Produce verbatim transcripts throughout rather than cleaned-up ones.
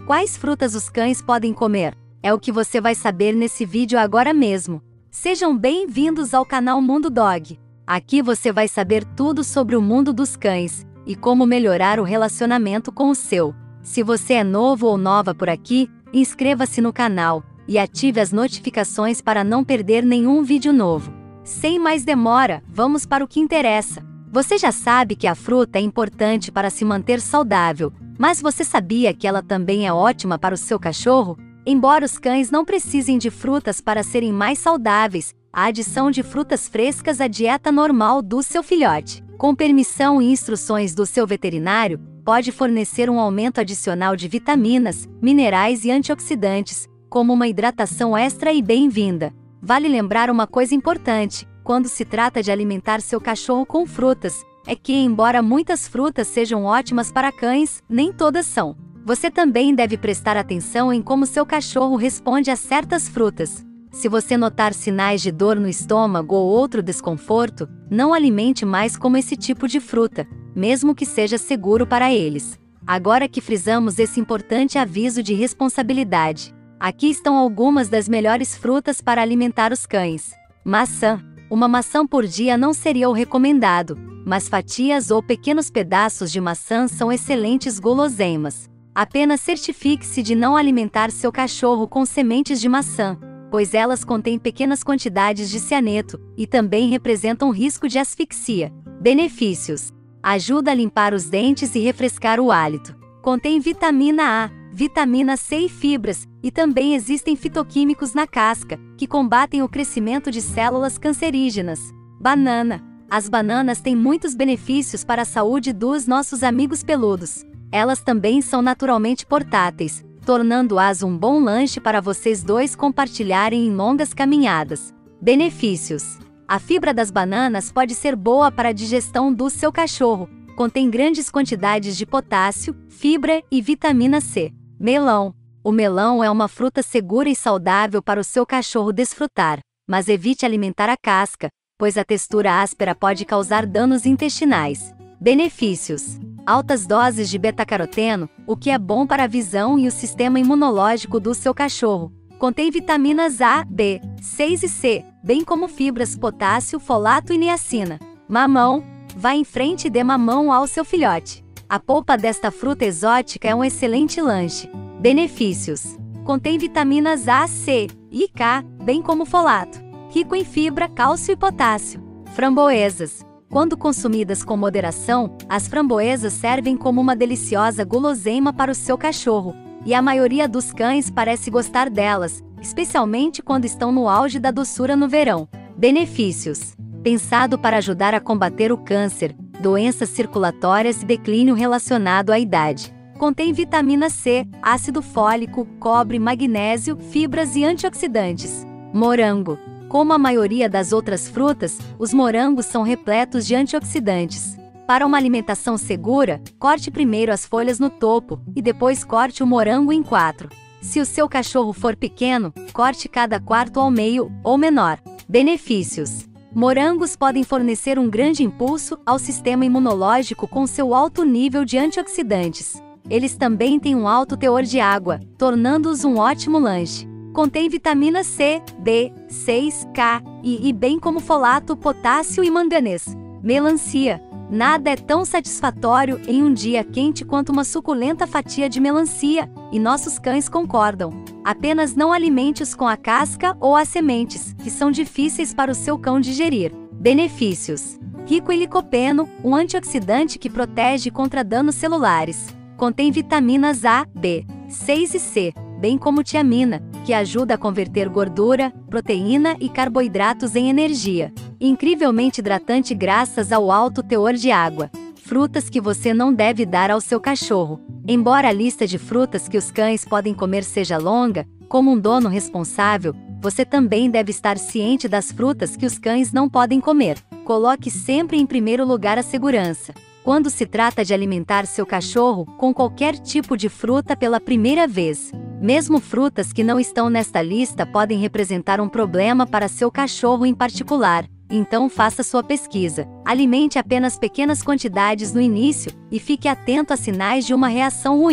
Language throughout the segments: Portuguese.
Quais frutas os cães podem comer? É o que você vai saber nesse vídeo agora mesmo. Sejam bem-vindos ao canal Mundo Dog. Aqui você vai saber tudo sobre o mundo dos cães e como melhorar o relacionamento com o seu. Se você é novo ou nova por aqui, inscreva-se no canal e ative as notificações para não perder nenhum vídeo novo. Sem mais demora, vamos para o que interessa. Você já sabe que a fruta é importante para se manter saudável, mas você sabia que ela também é ótima para o seu cachorro? Embora os cães não precisem de frutas para serem mais saudáveis, a adição de frutas frescas à dieta normal do seu filhote, com permissão e instruções do seu veterinário, pode fornecer um aumento adicional de vitaminas, minerais e antioxidantes, como uma hidratação extra e bem-vinda. Vale lembrar uma coisa importante, quando se trata de alimentar seu cachorro com frutas, é que, embora muitas frutas sejam ótimas para cães, nem todas são. Você também deve prestar atenção em como seu cachorro responde a certas frutas. Se você notar sinais de dor no estômago ou outro desconforto, não alimente mais como esse tipo de fruta, mesmo que seja seguro para eles. Agora que frisamos esse importante aviso de responsabilidade, aqui estão algumas das melhores frutas para alimentar os cães. Maçã. Uma maçã por dia não seria o recomendado, mas fatias ou pequenos pedaços de maçã são excelentes guloseimas. Apenas certifique-se de não alimentar seu cachorro com sementes de maçã, pois elas contêm pequenas quantidades de cianeto e também representam risco de asfixia. Benefícios: ajuda a limpar os dentes e refrescar o hálito. Contém vitamina A, vitamina C e fibras, e também existem fitoquímicos na casca, que combatem o crescimento de células cancerígenas. Banana. As bananas têm muitos benefícios para a saúde dos nossos amigos peludos. Elas também são naturalmente portáteis, tornando-as um bom lanche para vocês dois compartilharem em longas caminhadas. Benefícios: a fibra das bananas pode ser boa para a digestão do seu cachorro. Contém grandes quantidades de potássio, fibra e vitamina C. Melão. O melão é uma fruta segura e saudável para o seu cachorro desfrutar, mas evite alimentar a casca, pois a textura áspera pode causar danos intestinais. Benefícios: altas doses de beta-caroteno, o que é bom para a visão e o sistema imunológico do seu cachorro. Contém vitaminas A, B, seis e C, bem como fibras, potássio, folato e niacina. Mamão. Vá em frente e dê mamão ao seu filhote. A polpa desta fruta exótica é um excelente lanche. Benefícios: contém vitaminas A, C e K, bem como folato. Rico em fibra, cálcio e potássio. Framboesas. Quando consumidas com moderação, as framboesas servem como uma deliciosa guloseima para o seu cachorro, e a maioria dos cães parece gostar delas, especialmente quando estão no auge da doçura no verão. Benefícios: pensado para ajudar a combater o câncer, doenças circulatórias e declínio relacionado à idade. Contém vitamina C, ácido fólico, cobre, magnésio, fibras e antioxidantes. Morango. Como a maioria das outras frutas, os morangos são repletos de antioxidantes. Para uma alimentação segura, corte primeiro as folhas no topo e depois corte o morango em quatro. Se o seu cachorro for pequeno, corte cada quarto ao meio ou menor. Benefícios: morangos podem fornecer um grande impulso ao sistema imunológico com seu alto nível de antioxidantes. Eles também têm um alto teor de água, tornando-os um ótimo lanche. Contém vitamina C, B, seis, K e I, bem como folato, potássio e manganês. Melancia. Nada é tão satisfatório em um dia quente quanto uma suculenta fatia de melancia, e nossos cães concordam. Apenas não alimente-os com a casca ou as sementes, que são difíceis para o seu cão digerir. Benefícios: rico em licopeno, um antioxidante que protege contra danos celulares. Contém vitaminas A, B, seis e C, bem como tiamina, que ajuda a converter gordura, proteína e carboidratos em energia. Incrivelmente hidratante graças ao alto teor de água. Frutas que você não deve dar ao seu cachorro. Embora a lista de frutas que os cães podem comer seja longa, como um dono responsável, você também deve estar ciente das frutas que os cães não podem comer. Coloque sempre em primeiro lugar a segurança. Quando se trata de alimentar seu cachorro com qualquer tipo de fruta pela primeira vez, mesmo frutas que não estão nesta lista podem representar um problema para seu cachorro em particular, então faça sua pesquisa. Alimente apenas pequenas quantidades no início e fique atento a sinais de uma reação ruim.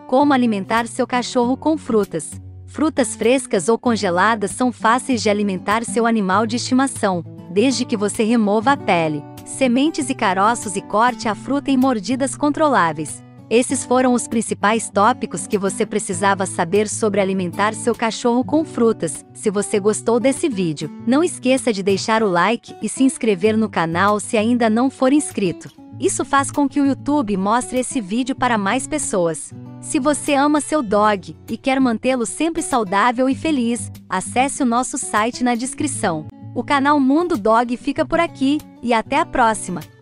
Como alimentar seu cachorro com frutas. Frutas frescas ou congeladas são fáceis de alimentar seu animal de estimação, desde que você remova a pele, sementes e caroços e corte a fruta em mordidas controláveis. Esses foram os principais tópicos que você precisava saber sobre alimentar seu cachorro com frutas. Se você gostou desse vídeo, não esqueça de deixar o like e se inscrever no canal se ainda não for inscrito. Isso faz com que o YouTube mostre esse vídeo para mais pessoas. Se você ama seu dog e quer mantê-lo sempre saudável e feliz, acesse o nosso site na descrição. O canal Mundo Dog fica por aqui, e até a próxima!